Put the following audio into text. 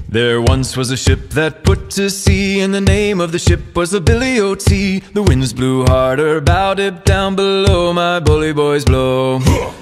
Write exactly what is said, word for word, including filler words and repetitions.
There once was a ship that put to sea, and the name of the ship was the Billy O T. The winds blew harder, bowed it down below, my bully boys blow.